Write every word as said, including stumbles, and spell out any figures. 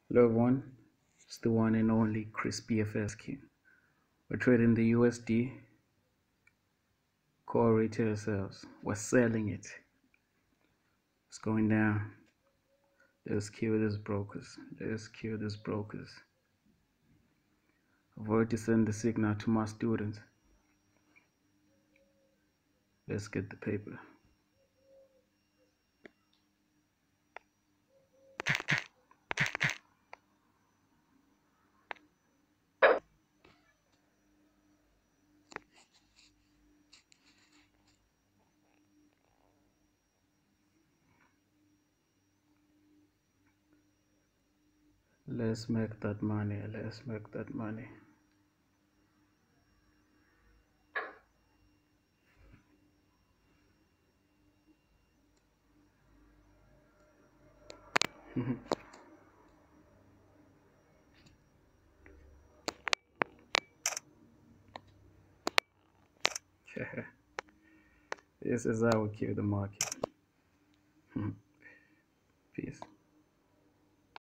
Hello everyone, it's the one and only Chris B F S King. We're trading the U S D core retail sales. We're selling it. It's going down. Let's kill these brokers. Let's kill these brokers. I've already sent the signal to my students. Let's get the paper. Let's make that money. Let's make that money. This is how we kill the market. Peace.